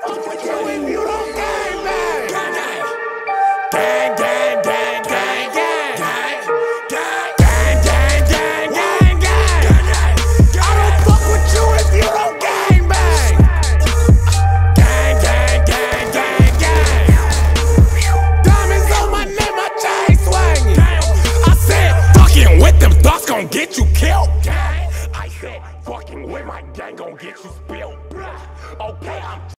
fuck with you if you don't gang bang. Gang, gang, gang, gang, gang, gang, gang, gang, gang, gang, gang, gang. I don't fuck with you if you don't gang bang. Gang, gang, gang, gang, gang. Diamonds on my neck, my chain swinging. I said, fucking with them thoughts gon' get you killed. I said, fucking with my gang gon' get you spilled. Okay, I'm